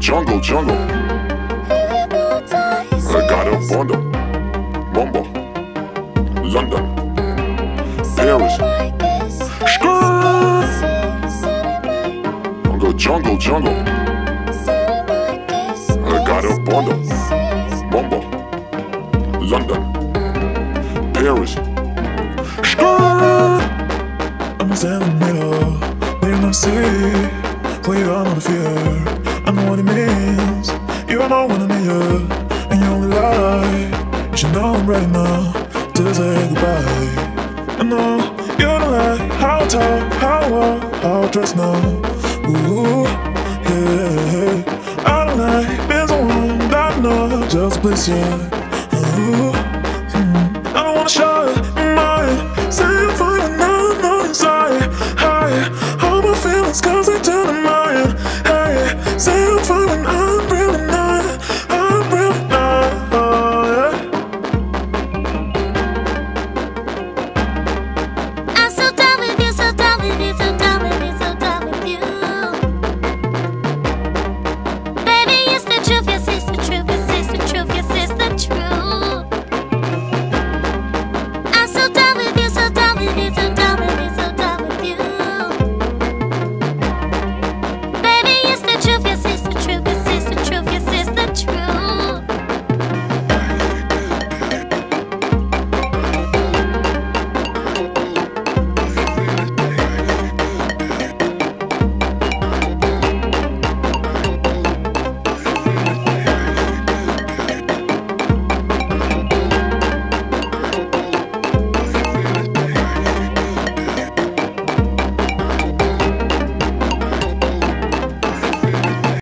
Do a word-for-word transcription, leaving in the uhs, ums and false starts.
jungle, jungle. I got a bundle. Mumbo. London. Paris. Skrrr. I go jungle, jungle. I got a bundle. Mumbo. London. Paris. Skrrr. I'm standing in the middle, but you're not see where you are, not the fear. I know what it means. You are not one of me, and you only lie. You should know I'm ready now to say goodbye. I know you don't like how I talk, how I walk, how I dress now. Ooh, yeah. I don't like being someone that I know just bliss you. Ooh.